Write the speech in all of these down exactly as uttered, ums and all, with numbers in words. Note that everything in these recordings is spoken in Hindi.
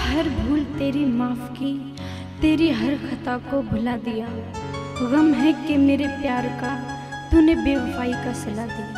हर भूल तेरी माफ़ की, तेरी हर खता को भुला दिया। गम है कि मेरे प्यार का तूने बेवफाई का सिला दिया।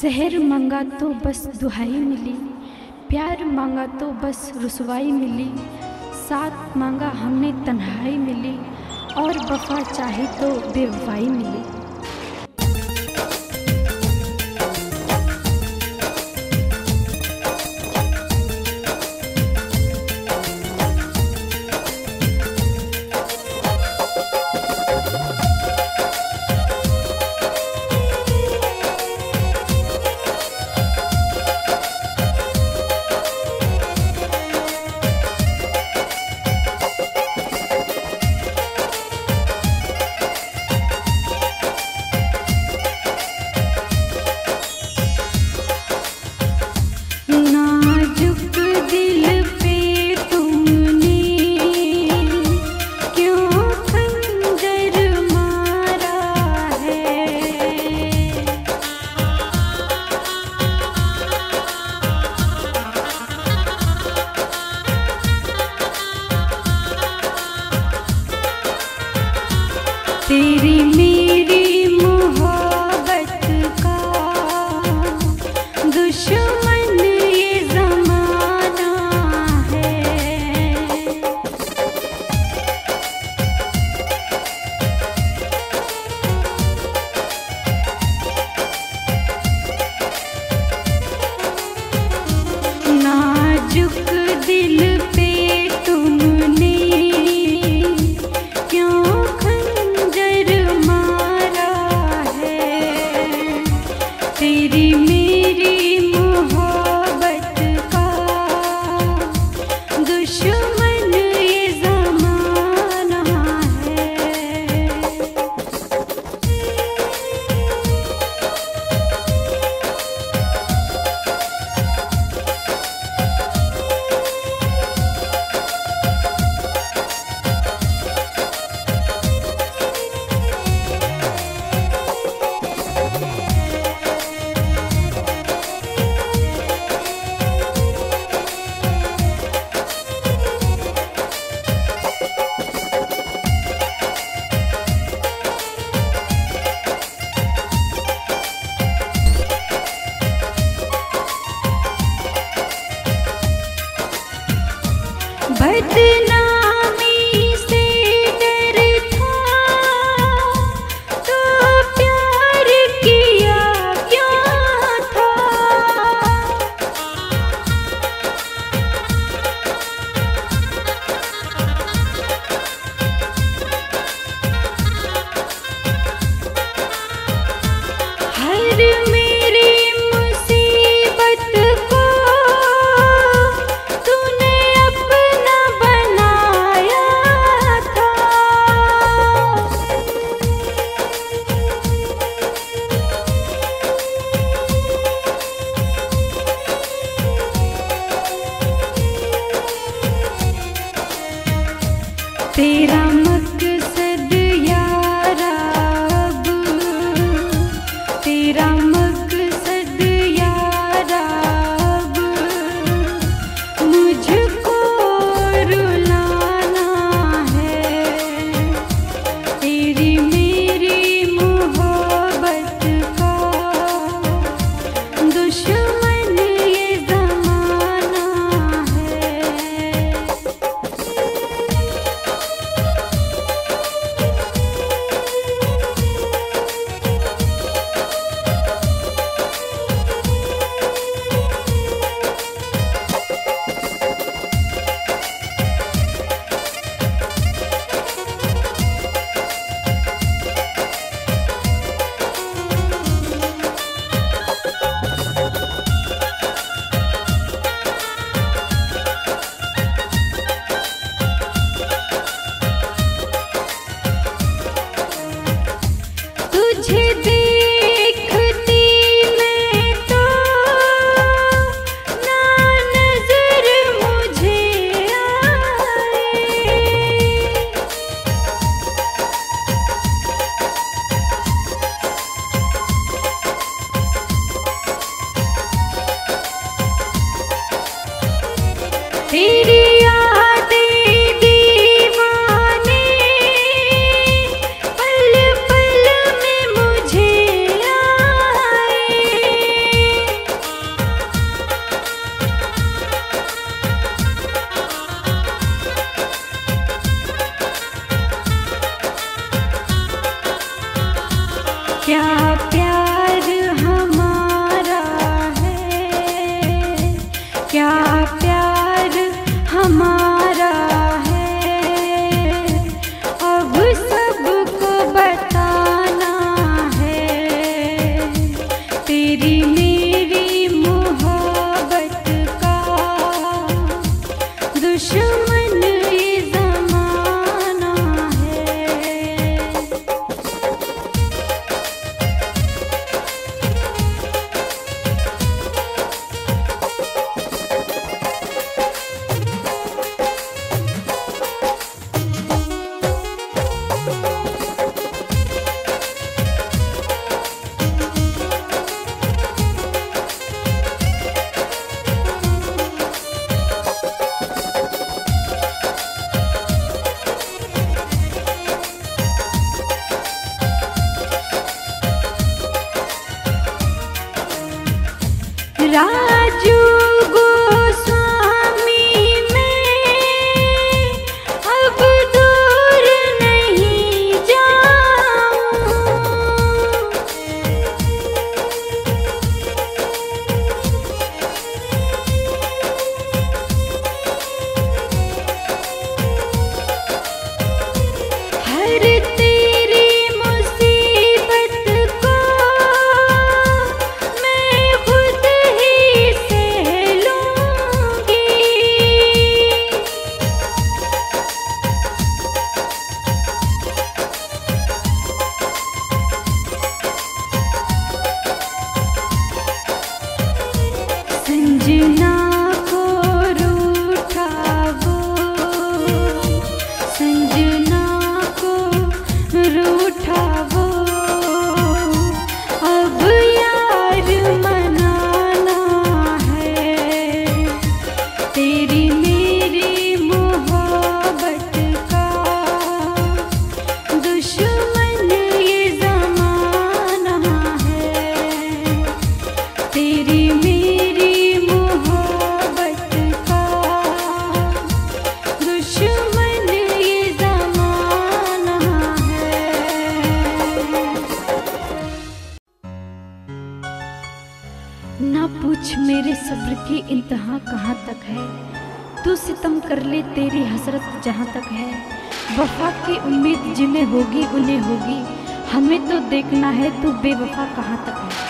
जहर मांगा तो बस दुहाई मिली, प्यार मांगा तो बस रुसवाई मिली, साथ मांगा हमने तन्हाई मिली, और वफा चाही तो बेवफाई मिली। तेरी मेरी मोहब्बत का दुश्मन ये ज़माना है। नाजुक दिल पे तुमने क्यों तेरी मेरी मोहब्बत का दुश्मन ये ज़माना है। क्या प्यार हमारा है, क्या प्यार हमारा है, अब सबको बताना है। तेरी मेरी मोहब्बत का दुश्मन ये ज़माना है। राजू गोस्वामी मैं अब दूर नहीं जाऊं, हर तेरी मुसीबत को मैं खुद ही सह लूंगी। संजना को रूठा वो, संजना को रूठा वो, अब यार मनाना है। तेरी मेरी मोहब्बत का दुश्मन ये ज़माना है। तेरी मेरी मोहब्बत का दुश्मन ये ज़माना है। ना पूछ मेरे सब्र की इंतहा कहाँ तक है, तू सितम कर ले तेरी हसरत जहाँ तक है। वफा की उम्मीद जिन्हें होगी उन्हें होगी, हमें तो देखना है तू बेवफा कहाँ तक है।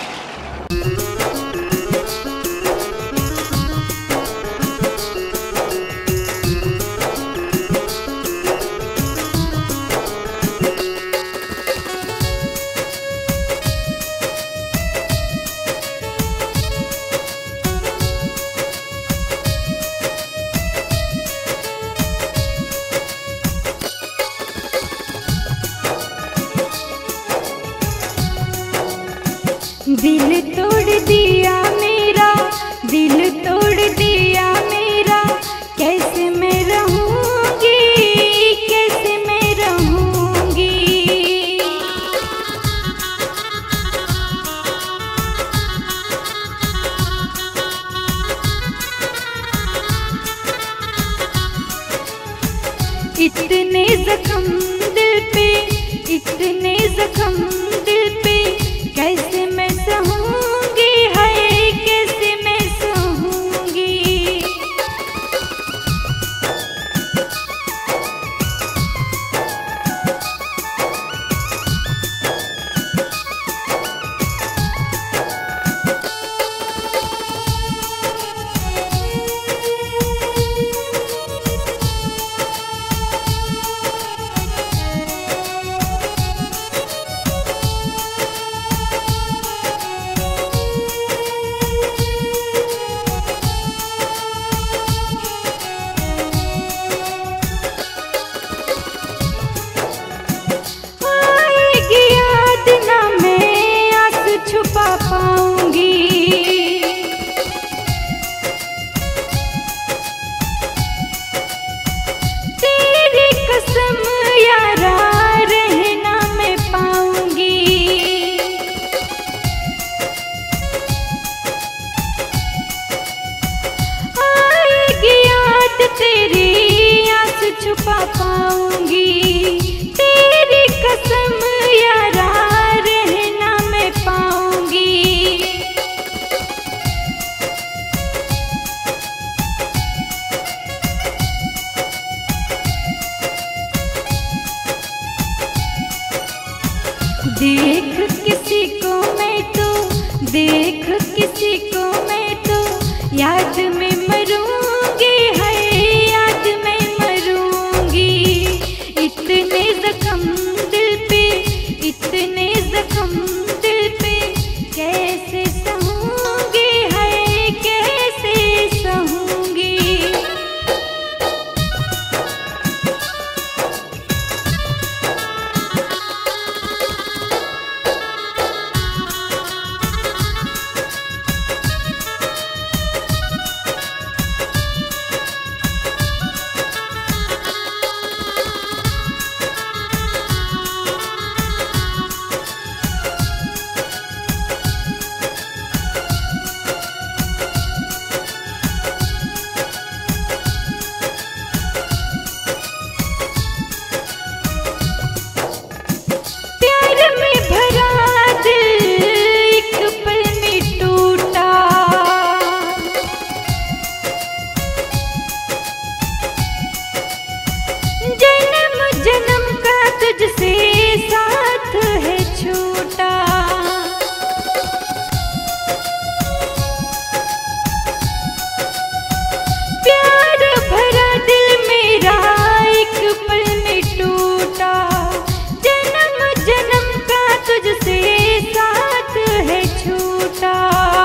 दिल तोड़ दिया मेरा, दिल तोड़ दिया मेरा, कैसे मैं रहूंगी, कैसे मैं रहूंगी। इतने जख्म दिल पे, इतने जख्म दिल पे, कैसे मैं सहूंगी, हाय कैसे मैं सहूंगी। देख किसी को मैं तो, देख किसी को मैं तो याद में मरूंगी, है याद में मरूंगी। इतने जख्म दिल पे, इतने जख्म दिल पे कैसे सहूंगी, है कैसे सहूंगी। तुझसे साथ है छूटा, प्यार भरा दिल मेरा एक पल में टूटा। जन्म जन्म का तुझसे साथ है छूटा।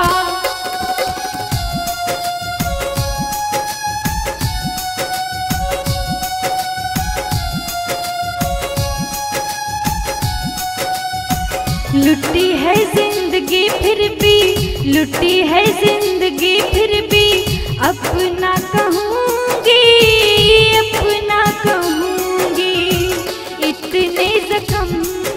लुटी है जिंदगी फिर भी, लुटी है जिंदगी फिर भी अपना कहूँगी, अपना कहूँगी। इतने जख्म